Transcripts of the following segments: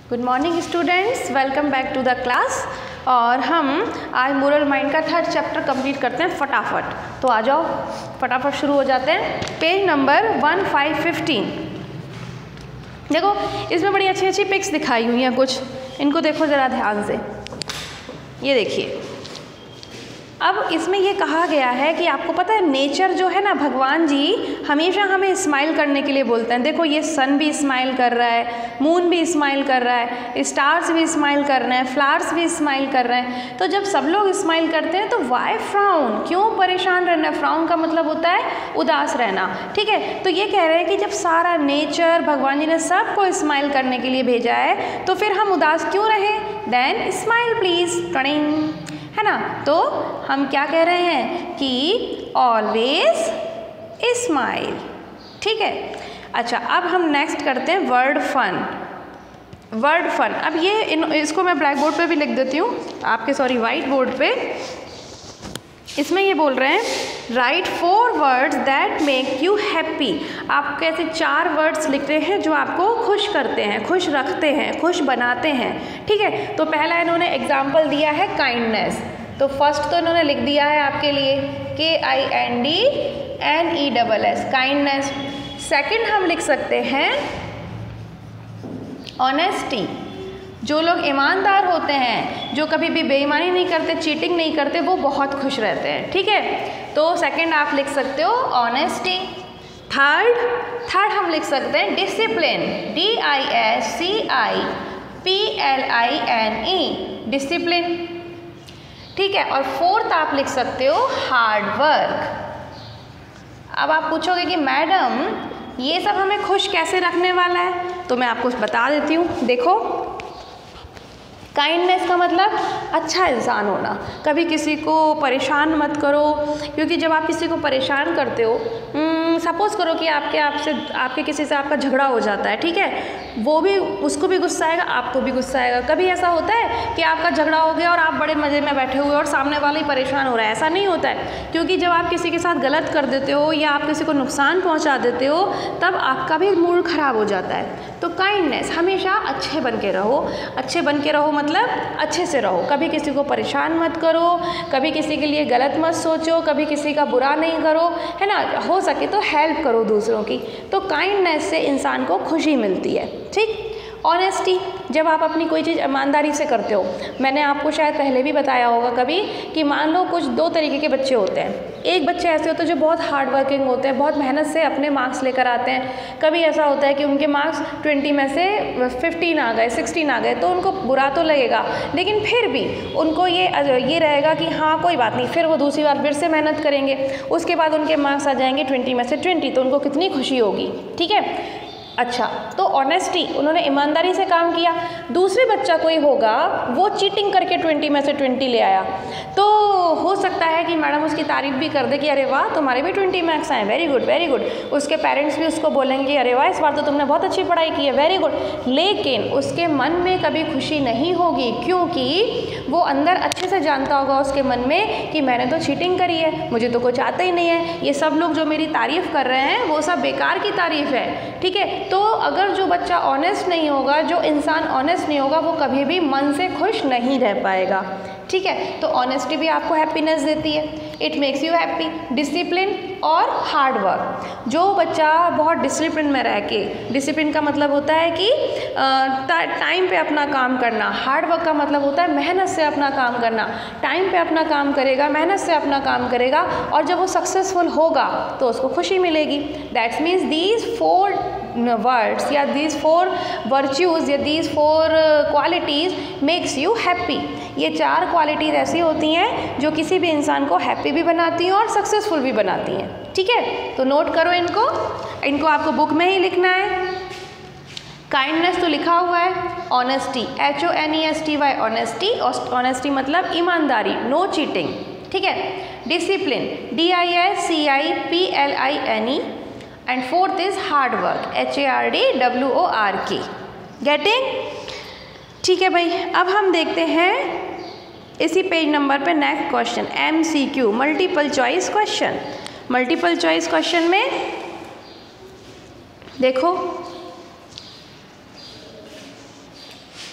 Good morning students, welcome back to the class. और हम आज मोरल माइंड का थर्ड चैप्टर कंप्लीट करते हैं फटाफट। तो आ जाओ, फटाफट शुरू हो जाते हैं। Page number 1515। देखो, इसमें बड़ी अच्छी अच्छी पिक्स दिखाई हुई हैं कुछ, इनको देखो ज़रा ध्यान से। ये देखिए, अब इसमें ये कहा गया है कि आपको पता है नेचर जो है ना, भगवान जी हमेशा हमें स्माइल करने के लिए बोलते हैं। देखो, ये सन भी स्माइल कर रहा है, मून भी स्माइल कर रहा है, स्टार्स भी स्माइल कर रहे हैं, फ्लावर्स भी स्माइल कर रहे हैं। तो जब सब लोग स्माइल करते हैं तो वाई फ्राउन, क्यों परेशान रहना? फ्राउन का मतलब होता है उदास रहना। ठीक है, तो ये कह रहे हैं कि जब सारा नेचर, भगवान जी ने सबको स्माइल करने के लिए भेजा है तो फिर हम उदास क्यों रहें? देन स्माइल प्लीज, टड़िंग, है ना। तो हम क्या कह रहे हैं कि ऑलवेज स्माइल। ठीक है, अच्छा, अब हम नेक्स्ट करते हैं वर्ड फन। वर्ड फन, अब ये इसको मैं ब्लैक बोर्ड पे भी लिख देती हूँ, आपके वाइट बोर्ड पे। इसमें ये बोल रहे हैं right 4 words that make you happy. आप कैसे 4 वर्ड्स लिख रहे हैं जो आपको खुश करते हैं, खुश रखते हैं, खुश बनाते हैं। ठीक है, तो पहला इन्होंने एग्जाम्पल दिया है काइंडनेस। तो फर्स्ट तो इन्होंने लिख दिया है आपके लिए KINDNESS, काइंडनेस। सेकंड हम लिख सकते हैं ऑनेस्टी। जो लोग ईमानदार होते हैं, जो कभी भी बेईमानी नहीं करते, चीटिंग नहीं करते, वो बहुत खुश रहते हैं। ठीक है, तो सेकंड आप लिख सकते हो ऑनेस्टी। थर्ड हम लिख सकते हैं डिसिप्लिन, DISCIPLINE, डिसिप्लिन। ठीक है, और फोर्थ आप लिख सकते हो हार्ड वर्क। अब आप पूछोगे कि मैडम ये सब हमें खुश कैसे रखने वाला है, तो मैं आपको बता देती हूँ। देखो, काइंडनेस का मतलब अच्छा इंसान होना, कभी किसी को परेशान मत करो, क्योंकि जब आप किसी को परेशान करते हो, सपोज़ करो कि आपके किसी से आपका झगड़ा हो जाता है। ठीक है, वो भी, उसको भी गुस्सा आएगा, आपको भी गुस्सा आएगा। कभी ऐसा होता है कि आपका झगड़ा हो गया और आप बड़े मज़े में बैठे हुए और सामने वाला ही परेशान हो रहा है? ऐसा नहीं होता है, क्योंकि जब आप किसी के साथ गलत कर देते हो या आप किसी को नुकसान पहुँचा देते हो, तब आपका भी मूड ख़राब हो जाता है। तो काइंडनेस, हमेशा अच्छे बन के रहो। अच्छे बन के रहो मतलब अच्छे से रहो, कभी किसी को परेशान मत करो, कभी किसी के लिए गलत मत सोचो, कभी किसी का बुरा नहीं करो, है ना। हो सके तो हेल्प करो दूसरों की। तो काइंडनेस से इंसान को खुशी मिलती है। ठीक, ऑनेस्टी, जब आप अपनी कोई चीज़ ईमानदारी से करते हो। मैंने आपको शायद पहले भी बताया होगा कभी कि मान लो कुछ 2 तरीके के बच्चे होते हैं। एक बच्चे ऐसे होते हैं जो बहुत हार्ड वर्किंग होते हैं, बहुत मेहनत से अपने मार्क्स लेकर आते हैं। कभी ऐसा होता है कि उनके मार्क्स 20 में से 15 आ गए, 16 आ गए, तो उनको बुरा तो लगेगा, लेकिन फिर भी उनको ये रहेगा कि हाँ कोई बात नहीं, फिर वो दूसरी बार फिर से मेहनत करेंगे, उसके बाद उनके मार्क्स आ जाएंगे 20 में से 20, तो उनको कितनी खुशी होगी। ठीक है, अच्छा, तो ऑनेस्टी, उन्होंने ईमानदारी से काम किया। दूसरे बच्चा कोई होगा, वो चीटिंग करके 20 में से 20 ले आया, तो हो सकता है कि मैडम उसकी तारीफ भी कर दे कि अरे वाह तुम्हारे भी 20 मार्क्स आए, वेरी गुड वेरी गुड। उसके पेरेंट्स भी उसको बोलेंगे अरे वाह इस बार तो तुमने बहुत अच्छी पढ़ाई की है, वेरी गुड। लेकिन उसके मन में कभी खुशी नहीं होगी, क्योंकि वो अंदर अच्छे से जानता होगा उसके मन में कि मैंने तो चीटिंग करी है, मुझे तो कुछ आता ही नहीं है, ये सब लोग जो मेरी तारीफ़ कर रहे हैं वो सब बेकार की तारीफ़ है। ठीक है, तो अगर जो बच्चा ऑनेस्ट नहीं होगा, जो इंसान ऑनेस्ट नहीं होगा, वो कभी भी मन से खुश नहीं रह पाएगा। ठीक है, तो ऑनेस्टी भी आपको हैप्पीनेस देती है, it makes you happy. Discipline और हार्ड वर्क, जो बच्चा बहुत डिसिप्लिन में रह के, डिसिप्लिन का मतलब होता है कि टाइम पे अपना काम करना, हार्ड वर्क का मतलब होता है मेहनत से अपना काम करना। टाइम पे अपना काम करेगा, मेहनत से अपना काम करेगा, और जब वो सक्सेसफुल होगा तो उसको खुशी मिलेगी। दैट्स मीन्स दीज 4 वर्ड्स या दीज 4 वर्च्यूज़ या these 4 qualities makes you happy. ये 4 क्वालिटीज़ ऐसी होती हैं जो किसी भी इंसान को हैप्पी भी बनाती हैं और सक्सेसफुल भी बनाती हैं। ठीक है, तो नोट करो इनको आपको बुक में ही लिखना है। काइंडनेस तो लिखा हुआ है, ऑनेस्टी HONESTY, ऑनेस्टी, ऑनेस्टी मतलब ईमानदारी, नो चीटिंग। ठीक है, discipline DISCIPLINE, and fourth is hard work HARDWORK। Getting? ठीक है भाई, अब हम देखते हैं इसी पेज नंबर पे next question, MCQ, multiple choice question. Multiple choice question में देखो,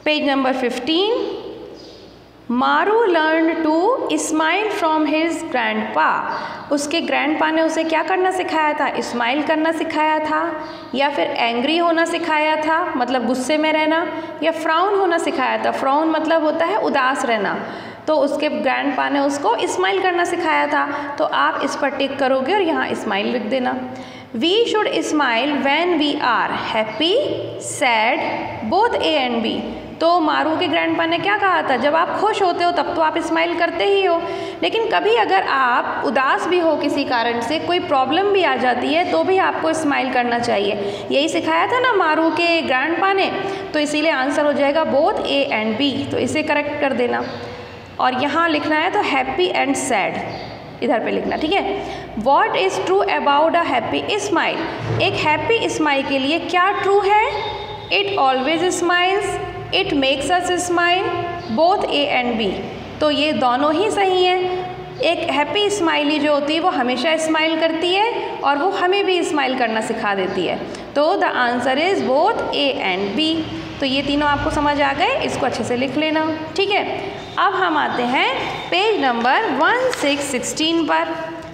page number 15। Maru learn to smile from his grandpa. उसके ग्रैंडपा ने उसे क्या करना सिखाया था? स्माइल करना सिखाया था, या फिर एंग्री होना सिखाया था, मतलब गुस्से में रहना, या फ्राउन होना सिखाया था। फ्राउन मतलब होता है उदास रहना। तो उसके ग्रैंडपा ने उसको स्माइल करना सिखाया था। तो आप इस पर टिक करोगे और यहाँ स्माइल लिख देना। We should smile when we are happy, sad, both A and B. तो मारू के ग्रैंडपा ने क्या कहा था? जब आप खुश होते हो तब तो आप स्माइल करते ही हो, लेकिन कभी अगर आप उदास भी हो किसी कारण से, कोई प्रॉब्लम भी आ जाती है, तो भी आपको स्माइल करना चाहिए। यही सिखाया था ना मारू के ग्रैंडपा ने। तो इसीलिए आंसर हो जाएगा बोथ ए एंड बी। तो इसे करेक्ट कर देना। और यहाँ लिखना है तो हैप्पी एंड सैड इधर पे लिखना, ठीक है। What is true about a happy smile. एक हैप्पी स्माइल के लिए क्या ट्रू है? It always smiles, it makes us smile, both A and B. तो ये दोनों ही सही हैं। एक हैप्पी स्माइली जो होती है वो हमेशा स्माइल करती है और वो हमें भी स्माइल करना सिखा देती है। तो the answer is both A and B. तो ये तीनों आपको समझ आ गए, इसको अच्छे से लिख लेना, ठीक है। अब हम आते हैं पेज नंबर 1616 पर।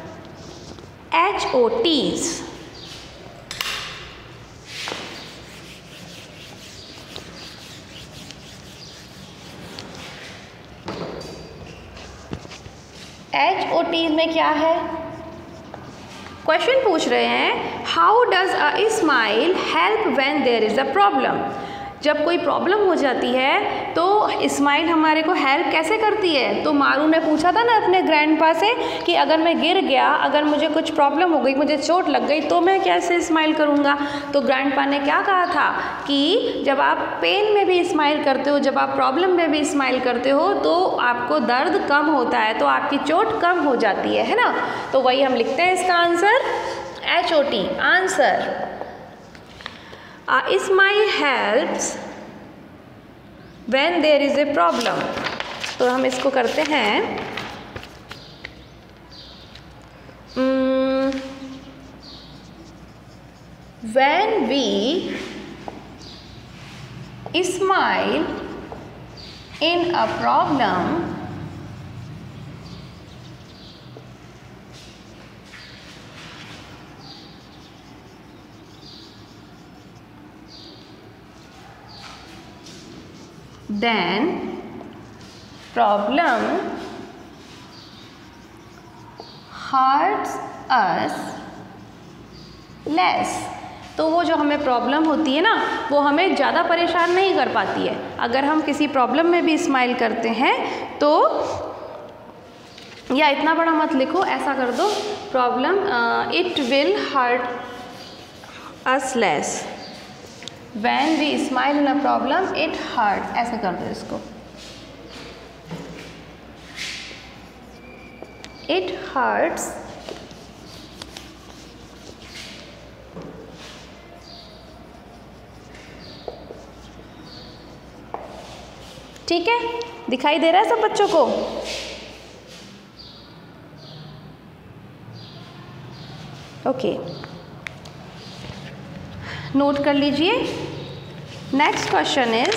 HOTs। HOTs में क्या है? क्वेश्चन पूछ रहे हैं how does a smile help when there is a problem. जब कोई प्रॉब्लम हो जाती है तो स्माइल हमारे को हेल्प कैसे करती है? तो मारू ने पूछा था ना अपने ग्रैंडपा से कि अगर मैं गिर गया, अगर मुझे कुछ प्रॉब्लम हो गई, मुझे चोट लग गई, तो मैं कैसे स्माइल करूँगा? तो ग्रैंडपा ने क्या कहा था कि जब आप पेन में भी स्माइल करते हो, जब आप प्रॉब्लम में भी स्माइल करते हो, तो आपको दर्द कम होता है, तो आपकी चोट कम हो जाती है ना। तो वही हम लिखते हैं इसका answer HOT। Answer A smile helps when there is a problem। तो हम इसको करते हैं when we smile in a problem, then problem hurts us less। तो वो जो हमें प्रॉब्लम होती है ना, वो हमें ज़्यादा परेशान नहीं कर पाती है। अगर हम किसी प्रॉब्लम में भी स्माइल करते हैं तो, या इतना बड़ा मत लिखो, ऐसा कर दो problem it will hurt us less. When we smile in a problem, it hurts। ऐसे कर दो इसको, it hurts ठीक है। दिखाई दे रहा है सब बच्चों को? ओके, नोट कर लीजिए। Next question is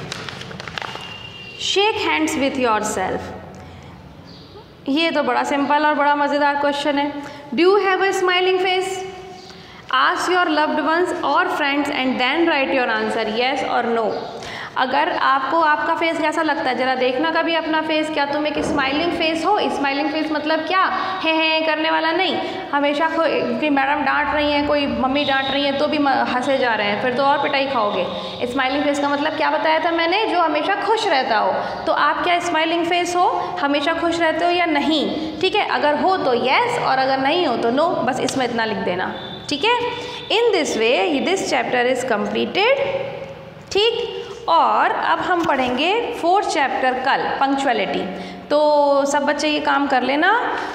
shake hands with yourself. ये तो बड़ा सिंपल और बड़ा मज़ेदार क्वेश्चन है। Do you have a smiling face? Ask your loved ones और friends and then write your answer yes और नो। अगर आपको आपका फेस कैसा लगता है जरा देखना कभी अपना फेस। क्या तुम एक स्माइलिंग फेस हो? स्माइलिंग फेस मतलब क्या है करने वाला नहीं, हमेशा कोई मैडम डांट रही हैं, कोई मम्मी डांट रही हैं तो भी हंसे जा रहे हैं, फिर तो और पिटाई खाओगे। स्माइलिंग फेस का मतलब क्या बताया था मैंने? जो हमेशा खुश रहता हो। तो आप क्या स्माइलिंग फेस हो? हमेशा खुश रहते हो या नहीं? ठीक है, अगर हो तो येस और अगर नहीं हो तो नो। बस इसमें इतना लिख देना, ठीक है। In this way this chapter is completed, ठीक। और अब हम पढ़ेंगे 4th चैप्टर कल, पंक्चुअलिटी। तो सब बच्चे ये काम कर लेना,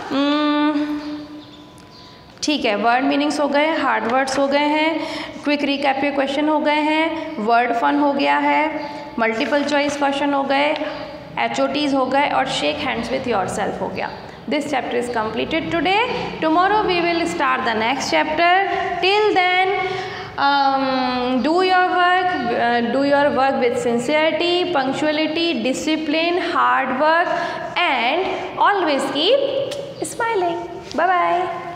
ठीक है। वर्ड मीनिंग्स हो गए, हार्ड वर्ड्स हो गए हैं, क्विक रिकैप के क्वेश्चन हो गए हैं, वर्ड फन हो गया है, मल्टीपल चॉइस क्वेश्चन हो गए, HOTs हो गए और shake hands with yourself हो गया। This chapter is completed today. Tomorrow we will start the next chapter. Till then, do your work, do your work with sincerity, punctuality, discipline, hard work, and always keep smiling. Bye bye.